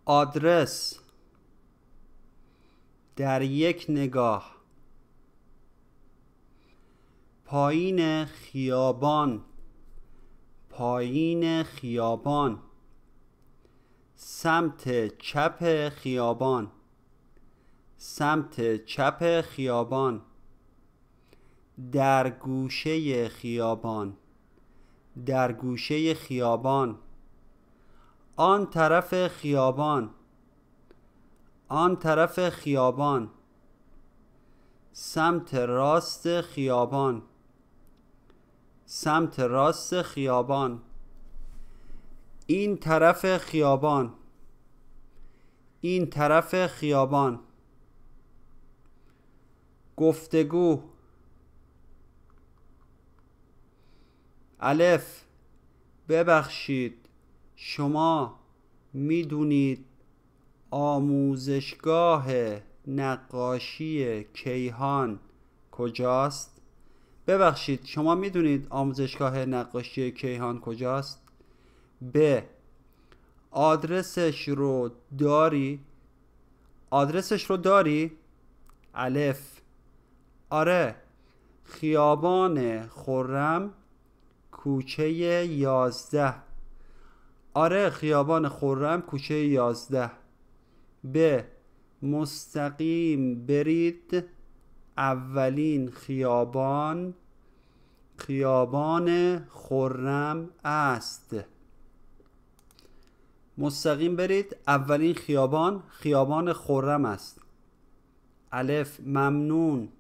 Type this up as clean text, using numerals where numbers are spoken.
آدرس، در یک نگاه. پایین خیابان، پایین خیابان. سمت چپ خیابان، سمت چپ خیابان. در گوشه خیابان، در گوشه خیابان. آن طرف خیابان، آن طرف خیابان. سمت راست خیابان، سمت راست خیابان. این طرف خیابان، این طرف خیابان. گفتگو. الف، ببخشید شما میدونید آموزشگاه نقاشی کیهان کجاست؟ ببخشید شما میدونید آموزشگاه نقاشی کیهان کجاست؟ ب، آدرسش رو داری؟ آدرسش رو داری؟ الف، آره، خیابان خرم کوچه 11. آره، خیابان خرم کوچه 11. ب، مستقیم برید اولین خیابان خیابان خرم است. مستقیم برید اولین خیابان خیابان خرم است. الف، ممنون.